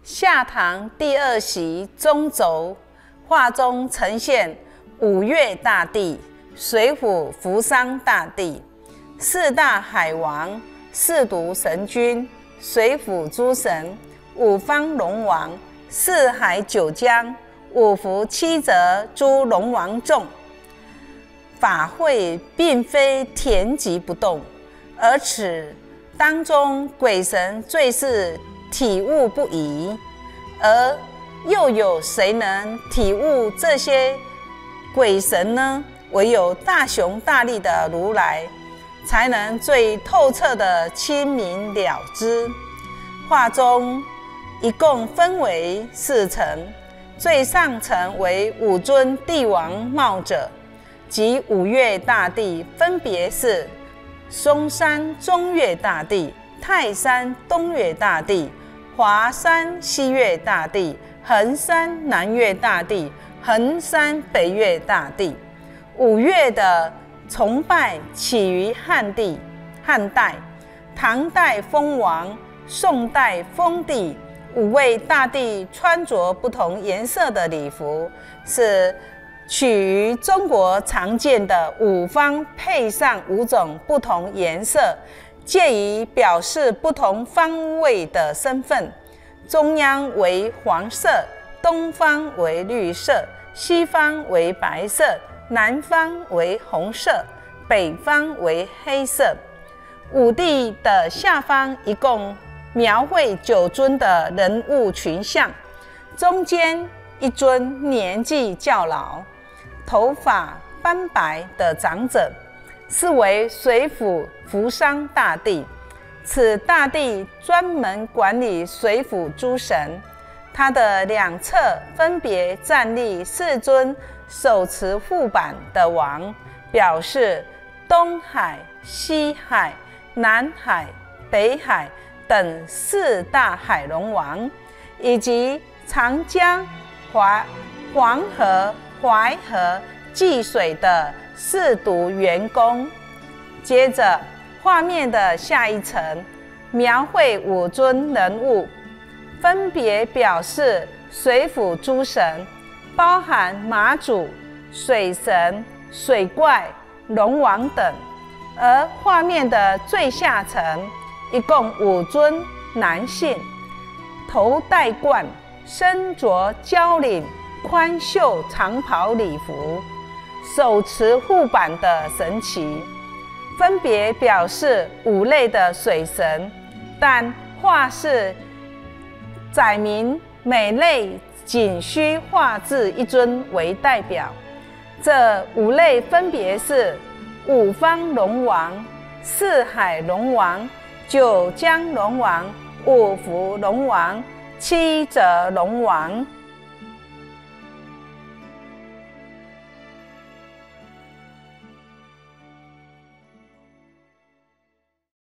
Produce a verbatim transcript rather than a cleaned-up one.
下堂第二席中轴，画中呈现五岳大帝、水府扶桑大帝、四大海王、四渎神君、水府诸神、五方龙王、四海九江、五福七泽诸龙王众。法会并非恬寂不动，而此当中鬼神最是体悟不已，而又有谁能体悟这些鬼神呢？唯有大雄大力的如来，才能最透彻的清明了之。画中一共分为四层，最上层为五尊帝王耄者，即五岳大帝，分别是嵩山中岳大帝、泰山东岳大帝、华山西岳大帝、衡山南岳大帝、衡山北岳大帝。五岳的崇拜起于汉地、汉代、唐代封王、宋代封帝。五位大帝穿着不同颜色的礼服，是取于中国常见的五方配上五种不同颜色，借以表示不同方位的身份。中央为黄色，东方为绿色，西方为白色，南方为红色，北方为黑色。五帝的下方一共描绘九尊的人物群像，中间一尊年纪较老、头发斑白的长者，是为水府扶桑大帝。此大帝专门管理水府诸神，他的两侧分别站立四尊手持护板的王，表示东海、西海、南海、北海等四大海龙王，以及长江、淮黄河、淮河、济水的四渎元公。接着画面的下一层描绘五尊人物，分别表示水府诸神，包含马祖、水神、水怪、龙王等。而画面的最下层一共五尊男性，头戴冠，身着交领宽袖长袍礼服，手持护板的神旗，分别表示五类的水神，但画示载明每类仅需画制一尊为代表。这五类分别是五方龙王、四海龙王、九江龙王、五福龙王、七泽龙王。